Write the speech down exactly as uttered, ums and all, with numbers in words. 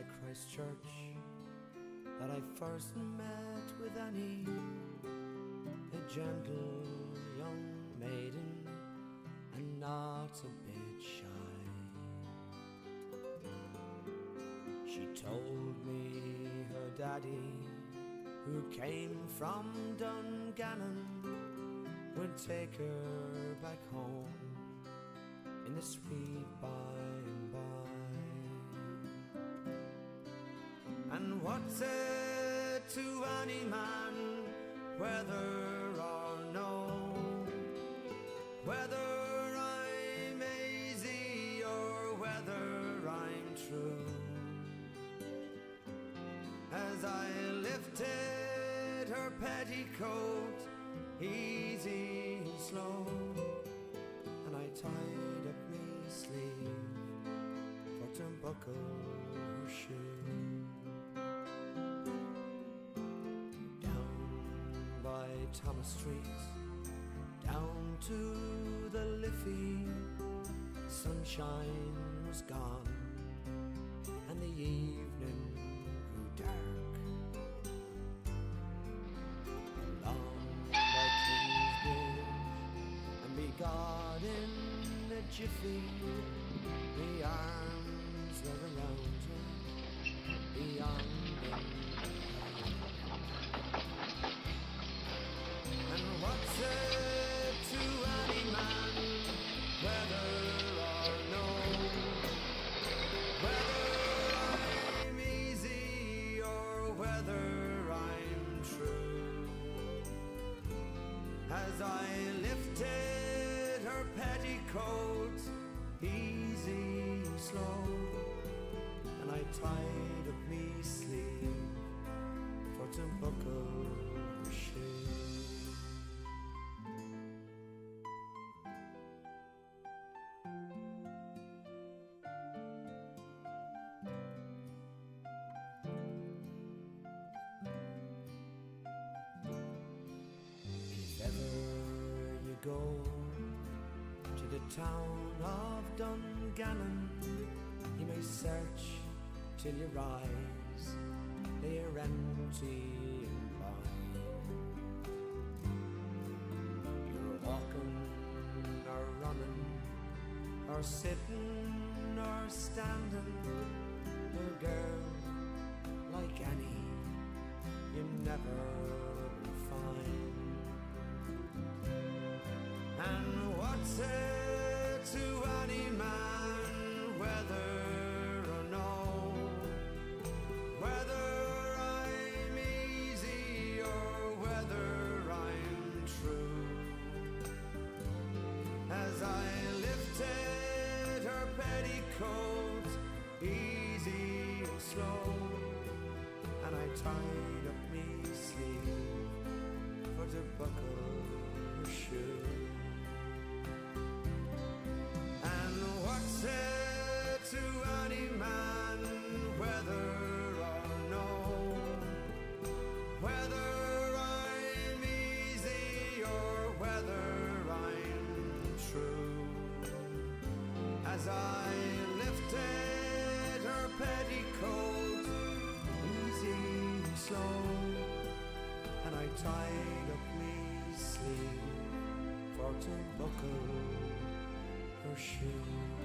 by Christchurch that I first met with Annie, a gentle young maiden and not a bit shy. She told me her daddy, who came from Dungannon, would take her back home in the sweet by and by. And what's it to any man, whether or no, whether I'm easy or whether I'm true? As I lifted her petticoat, easy and slow, and I tied up me sleeve for to buckle her shoe. Down by Thomas Street, down to the Liffey, sunshine was gone and the evening grew dark. Along by Kingsbridge and be God in a jiffy, the arms were around her beyond them. And what's it to any man, whether or no, whether I'm easy or whether I'm true? As I lifted her petticoat, easy and slow, and I tied up me sleeve for to buckle her shoe. If ever you go to the town of Dungannon, you may search till your eyes they are empty and blind. You're walking or running or sitting or standing, a girl like Annie you never will find. And what's it to any man, whether or no, whether I'm easy or whether I'm true? As I lifted her petticoat, easy and slow, and I tied up me sleeve for to buckle her shoe. What's it to any man, whether or no, whether I'm easy or whether I'm true? As I lifted her petticoat, easy and slow, and I tied up me sleeve for to buckle her shoe.